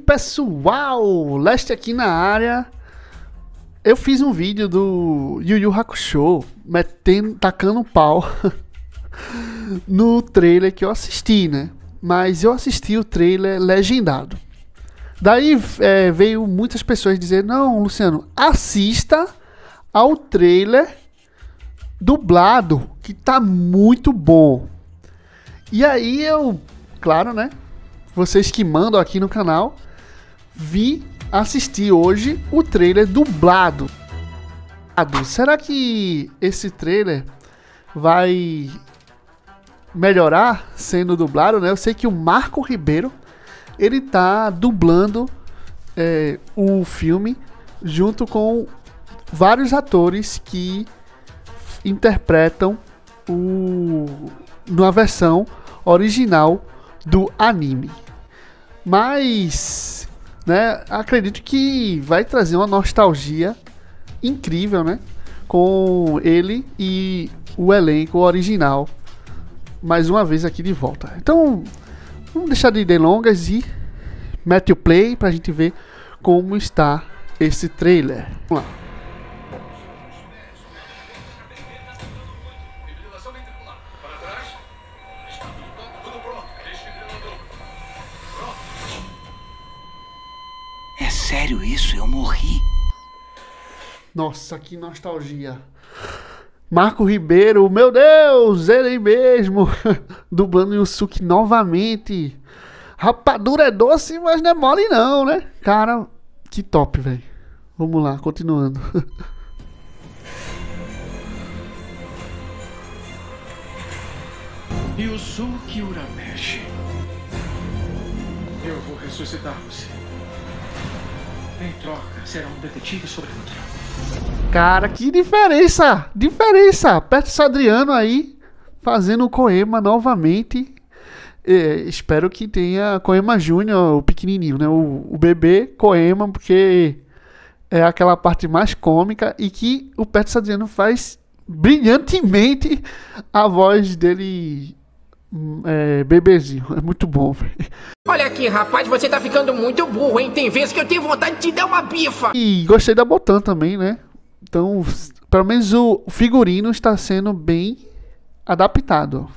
pessoal, Leste aqui na área. Eu fiz um vídeo do Yu Yu Hakusho tacando pau no trailer que eu assisti, né? Mas eu assisti o trailer legendado. Daí veio muitas pessoas dizer: não, Luciano, assista ao trailer dublado, que tá muito bom. E aí eu, claro, né? Vocês que mandam aqui no canal, vi assistir hoje o trailer dublado. Será que esse trailer vai melhorar sendo dublado, né? Eu sei que o Marco Ribeiro, ele tá dublando o filme junto com vários atores que interpretam na versão original do anime. Mas, né, acredito que vai trazer uma nostalgia incrível, né, com ele e o elenco original mais uma vez aqui de volta. Então, vamos deixar de delongas e mete o play pra gente ver como está esse trailer. Vamos lá. É sério isso? Eu morri. Nossa, que nostalgia. Marco Ribeiro, meu Deus, ele mesmo, dublando Yusuke novamente. Rapadura é doce, mas não é mole não, né? Cara, que top, velho. Vamos lá, continuando. Yusuke Urameshi. Eu vou ressuscitar você. Em troca, será um detetive sobrenatural. Cara, que diferença! Diferença! Perto Adriano aí, fazendo o Koema novamente. Espero que tenha Koema Júnior, o pequenininho, né? O bebê Koema, porque é aquela parte mais cômica e que o Perto Adriano faz brilhantemente a voz dele. Bebezinho, é muito bom, véio. Olha aqui, rapaz, você tá ficando muito burro, hein? Tem vezes que eu tenho vontade de te dar uma bifa. E gostei da Botan também, né? Então, pelo menos o figurino está sendo bem adaptado.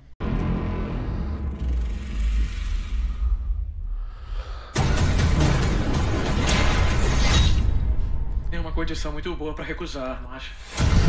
É uma condição muito boa pra recusar, não acha?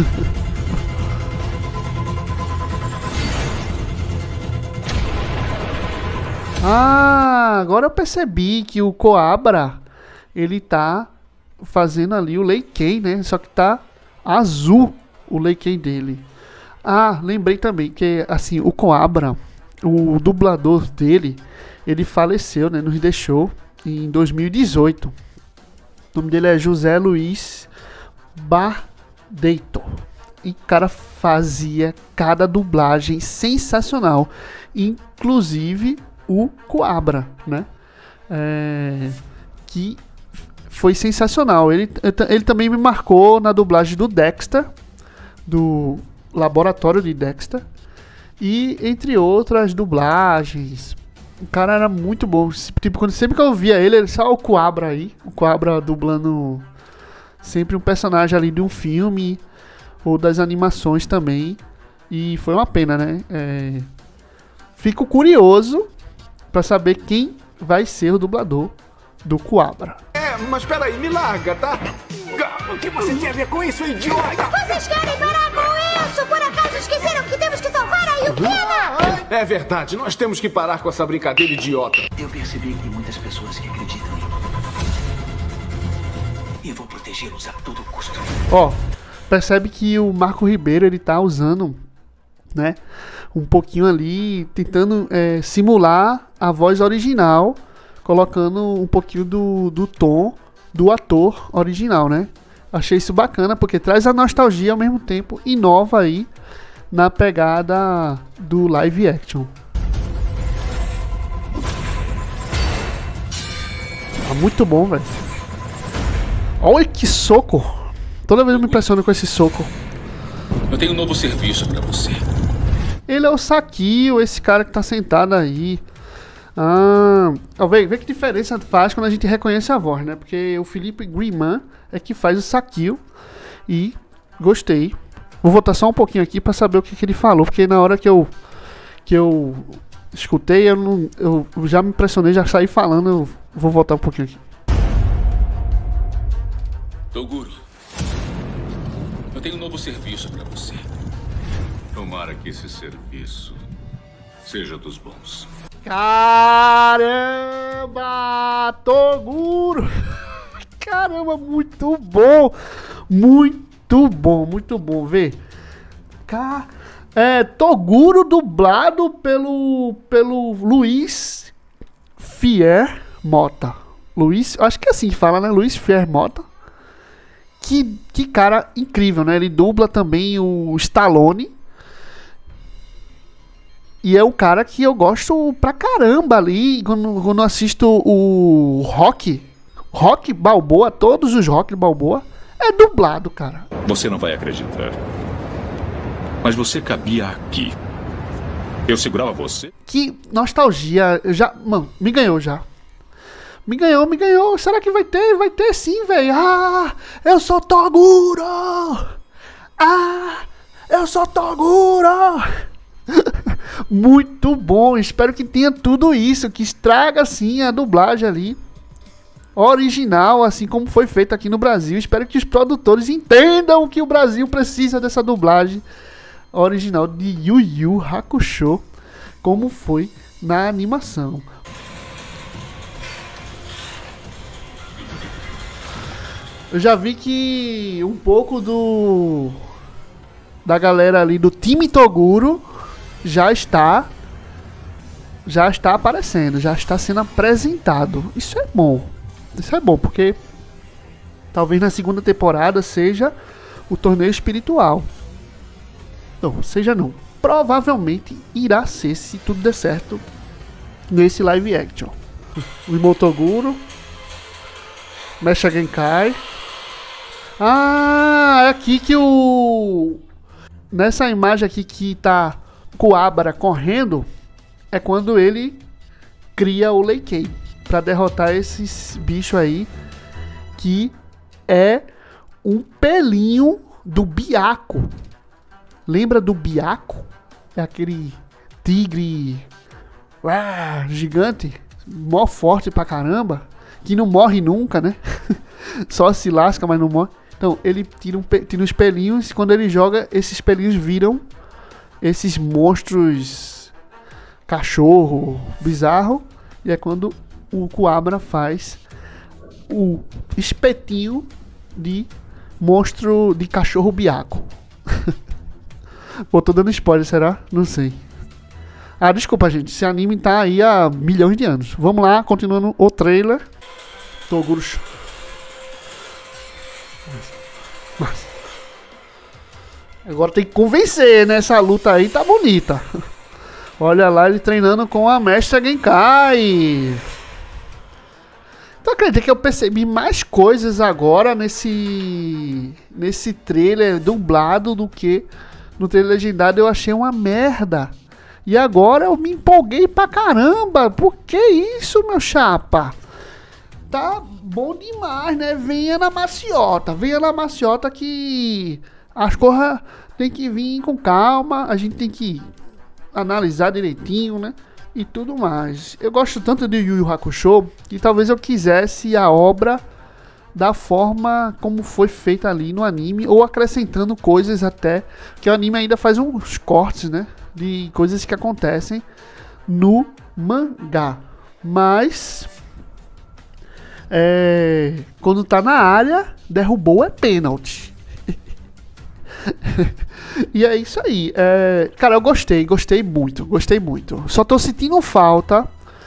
Ah, agora eu percebi que o Coabra, ele tá fazendo ali o Leiken, né? Só que tá azul o Leiken dele. Ah, lembrei também que, assim, o Coabra, o dublador dele, ele faleceu, né? Nos deixou em 2018. O nome dele é José Luiz Bardeito. E o cara fazia cada dublagem sensacional. Inclusive o Coabra, né? Que foi sensacional. Ele também me marcou na dublagem do Dexter, do Laboratório de Dexter, e entre outras dublagens. O cara era muito bom. Tipo, sempre que eu via ele só o Coabra aí. O Coabra dublando sempre um personagem ali de um filme ou das animações também. E foi uma pena, né? Fico curioso pra saber quem vai ser o dublador do Coabra. Mas peraí, me larga, tá? O que você tem a ver com isso, idiota? Vocês querem parar com isso? Por acaso esqueceram que temos que salvar a Yukina? É verdade, nós temos que parar com essa brincadeira idiota. Eu percebi que tem muitas pessoas que acreditam em mim. E vou protegê-los a todo custo. Ó, percebe que o Marco Ribeiro, ele tá usando, né, um pouquinho ali, tentando simular a voz original, colocando um pouquinho do tom do ator original, né? Achei isso bacana, porque traz a nostalgia ao mesmo tempo, inova aí na pegada do live action. Tá muito bom, velho. Olha que soco! Toda vez eu me impressiono com esse soco. Eu tenho um novo serviço pra você. Ele é o Sakio, esse cara que tá sentado aí. Vê que diferença faz quando a gente reconhece a voz, né? Porque o Felipe Griman é que faz o Sakil. E gostei. Vou voltar só um pouquinho aqui pra saber o que ele falou. Porque na hora que eu escutei, eu já me impressionei, já saí falando. Eu vou voltar um pouquinho aqui. Toguro, eu tenho um novo serviço pra você. Tomara que esse serviço seja dos bons. Caramba! Toguro! Caramba, muito bom! Muito bom, muito bom. Vê. Toguro dublado pelo Luiz Fier Mota. Acho que é assim que fala, né? Luiz Fier Mota. Que cara incrível, né? Ele dubla também o Stallone. E é um cara que eu gosto pra caramba ali. Quando eu assisto o Rock Balboa, todos os Rock Balboa, é dublado, cara. Você não vai acreditar. Mas você cabia aqui. Eu segurava você? Que nostalgia. Mano, me ganhou já. Me ganhou. Será que vai ter? Vai ter sim, velho. Eu sou Toguro! Eu sou Toguro! Muito bom. Espero que tenha tudo isso. Que estraga, assim, a dublagem ali. Original, assim como foi feito aqui no Brasil. Espero que os produtores entendam que o Brasil precisa dessa dublagem original de Yu Yu Hakusho, como foi na animação. Eu já vi que um pouco da galera ali do time Toguro já está aparecendo, já está sendo apresentado. Isso é bom, porque talvez na segunda temporada seja o torneio espiritual. Não, provavelmente irá ser, se tudo der certo, nesse live action. O Imotoguro, Mecha Genkai. É aqui que nessa imagem aqui que tá Kuwabara correndo, é quando ele cria o Leikei pra derrotar esses bichos aí, que é um pelinho do Byaku. Lembra do Byaku? É aquele tigre gigante, mó forte pra caramba, que não morre nunca, né? Só se lasca, mas não morre. Então, ele tira os pelinhos, e quando ele joga, esses pelinhos viram esses monstros cachorro bizarro, e é quando o Kuwabara faz o espetinho de monstro de cachorro Byaku. Tô dando spoiler, será? Não sei. Desculpa, gente. Esse anime tá aí há milhões de anos. Vamos lá, continuando o trailer. Toguro. Agora tem que convencer, né? Essa luta aí tá bonita. Olha lá ele treinando com a Mestra Genkai. Então acredita que eu percebi mais coisas agora nesse trailer dublado do que no trailer legendado. Eu achei uma merda. E agora eu me empolguei pra caramba. Por que isso, meu chapa? Tá bom demais, né? Venha na maciota que as coisas tem que vir com calma. A gente tem que analisar direitinho, né? E tudo mais. Eu gosto tanto de Yu Yu Hakusho que talvez eu quisesse a obra da forma como foi feita ali no anime, ou acrescentando coisas até, que o anime ainda faz uns cortes, né, de coisas que acontecem no mangá. Mas quando tá na área, derrubou é pênalti. E é isso aí. Cara, eu gostei muito. Só tô sentindo falta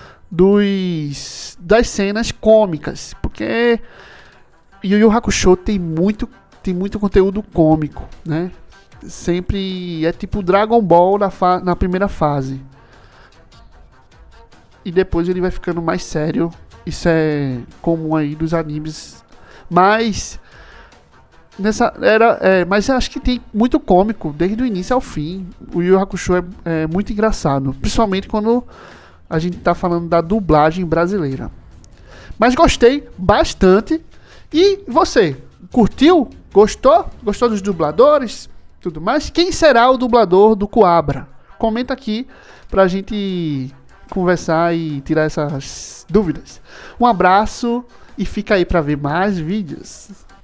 das cenas cômicas, porque Yu Yu Hakusho tem muito conteúdo cômico, né? Sempre é tipo Dragon Ball na primeira fase. E depois ele vai ficando mais sério. Isso é comum aí dos animes. Mas mas eu acho que tem muito cômico desde o início ao fim. O Yu Yu Hakusho é muito engraçado, principalmente quando a gente tá falando da dublagem brasileira. Mas gostei bastante. E você, curtiu? Gostou? Gostou dos dubladores? Tudo mais? Quem será o dublador do Coabra? Comenta aqui pra gente conversar e tirar essas dúvidas. Um abraço e fica aí pra ver mais vídeos.